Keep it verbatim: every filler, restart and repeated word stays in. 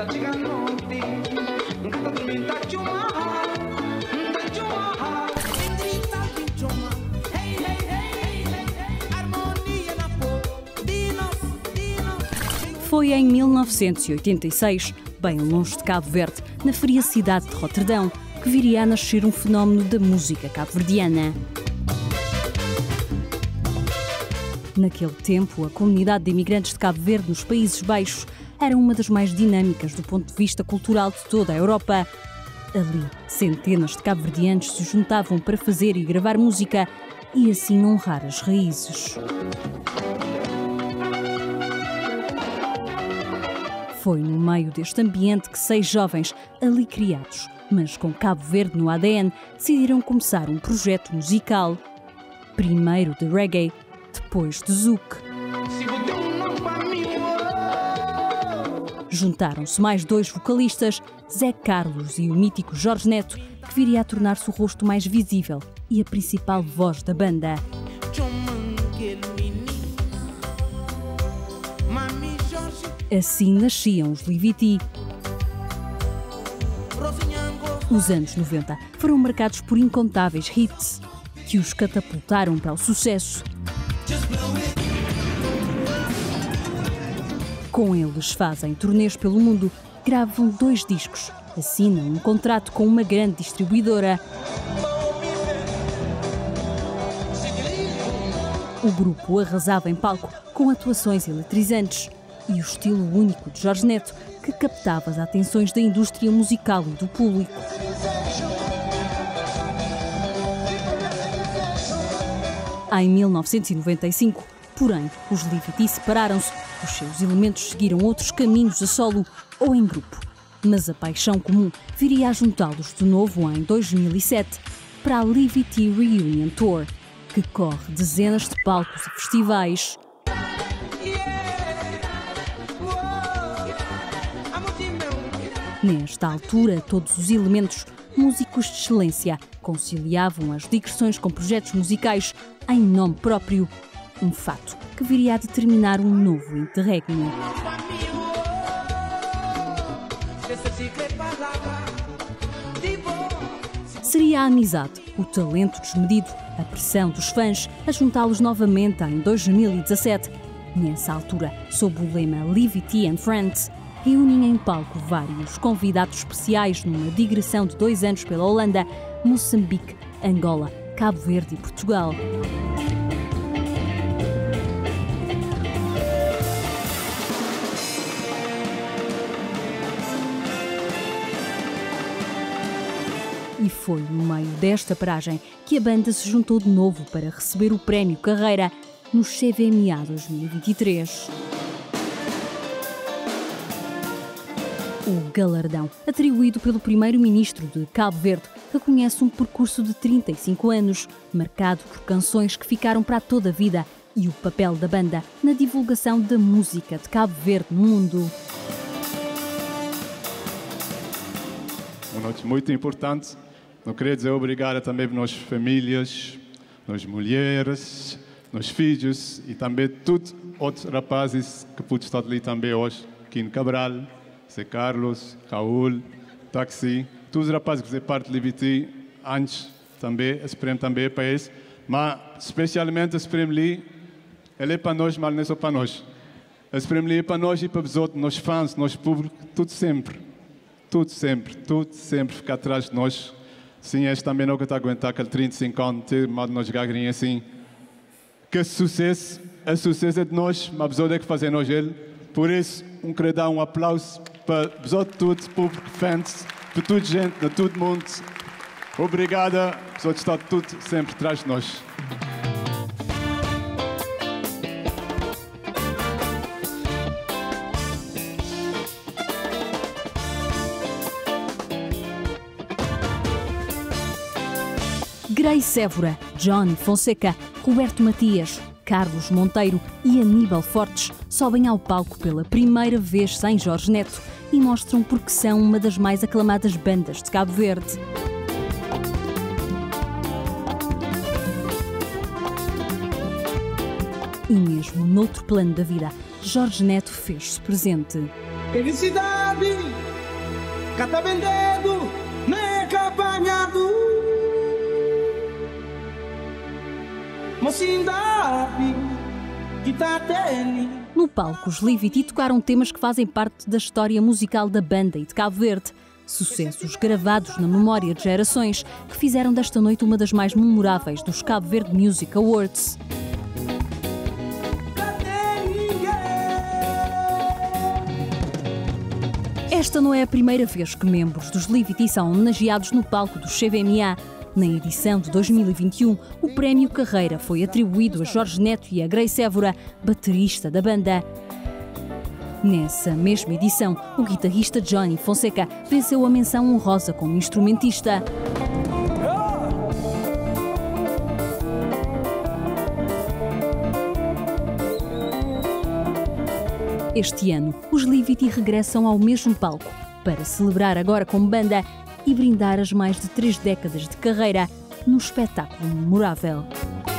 Foi em mil novecentos e oitenta e seis, bem longe de Cabo Verde, na fria cidade de Roterdão, que viria a nascer um fenómeno da música cabo-verdiana. Naquele tempo, a comunidade de imigrantes de Cabo Verde nos Países Baixos era uma das mais dinâmicas do ponto de vista cultural de toda a Europa. Ali, centenas de cabo-verdianos se juntavam para fazer e gravar música e assim honrar as raízes. Foi no meio deste ambiente que seis jovens, ali criados, mas com Cabo Verde no A D N, decidiram começar um projeto musical. Primeiro de reggae, depois de zouk. Juntaram-se mais dois vocalistas, Zé Carlos e o mítico Jorge Neto, que viria a tornar-se o rosto mais visível e a principal voz da banda. Assim nasciam os Liviti. Os anos noventa foram marcados por incontáveis hits que os catapultaram para o sucesso. Com eles fazem turnês pelo mundo, gravam dois discos, assinam um contrato com uma grande distribuidora. O grupo arrasava em palco com atuações eletrizantes e o estilo único de Jorge Neto, que captava as atenções da indústria musical e do público. Em mil novecentos e noventa e cinco, porém, os Liviti separaram-se, os seus elementos seguiram outros caminhos a solo ou em grupo. Mas a paixão comum viria a juntá-los de novo em dois mil e sete para a Liviti Reunion Tour, que corre dezenas de palcos e festivais. Nesta altura, todos os elementos, músicos de excelência, conciliavam as digressões com projetos musicais em nome próprio. Um fato que viria a determinar um novo interregno. Seria a amizade, o talento desmedido, a pressão dos fãs a juntá-los novamente em dois mil e dezassete. Nessa altura, sob o lema Liviti and Friends, reúnem em palco vários convidados especiais numa digressão de dois anos pela Holanda, Moçambique, Angola, Cabo Verde e Portugal. E foi no meio desta paragem que a banda se juntou de novo para receber o Prémio Carreira no C V M A dois mil e vinte e três. O galardão, atribuído pelo primeiro-ministro de Cabo Verde, reconhece um percurso de trinta e cinco anos, marcado por canções que ficaram para toda a vida e o papel da banda na divulgação da música de Cabo Verde no mundo. Uma noite muito importante. Não queria dizer obrigado também para nossas famílias, nossas mulheres, nossos filhos e também todos outros rapazes que pude estar ali também hoje, Quino Cabral, Zé Carlos, Raul, Taxi, todos os rapazes que fazem parte do Liviti, antes também, esse prêmio também é para eles, mas especialmente esse prêmio ali, ele é para nós, mas não é só para nós. Esse prêmio ali é para nós e para os outros, nossos fãs, nosso público, tudo sempre, tudo sempre, tudo sempre fica atrás de nós. Sim, este também não que está a aguentar aquele trinta e cinco anos, ter mal de nós gagrinha assim. Que esse sucesso, esse sucesso é de nós, mas a pessoa é que fazer nós ele. Por isso, um querer dar um aplauso para os outros todos, público, fãs, para toda a gente, de todo mundo. Obrigada, os outros estão tudo sempre atrás de nós. Grace Évora, Johnny Fonseca, Roberto Matias, Carlos Monteiro e Aníbal Fortes sobem ao palco pela primeira vez sem Jorge Neto e mostram porque são uma das mais aclamadas bandas de Cabo Verde. E mesmo noutro plano da vida, Jorge Neto fez-se presente. Felicidade, cata vendendo, meca apanhado. Mocidade, que tá tendo. No palco, os Livity tocaram temas que fazem parte da história musical da banda e de Cabo Verde. Sucessos gravados na memória de gerações que fizeram desta noite uma das mais memoráveis dos Cabo Verde Music Awards. Esta não é a primeira vez que membros dos Livity são homenageados no palco do C V M A. Na edição de dois mil e vinte e um, o Prémio Carreira foi atribuído a Jorge Neto e a Grace Évora, baterista da banda. Nessa mesma edição, o guitarrista Johnny Fonseca venceu a menção honrosa como instrumentista. Este ano, os Livity regressam ao mesmo palco para celebrar agora como banda e brindar as mais de três décadas de carreira num espetáculo memorável.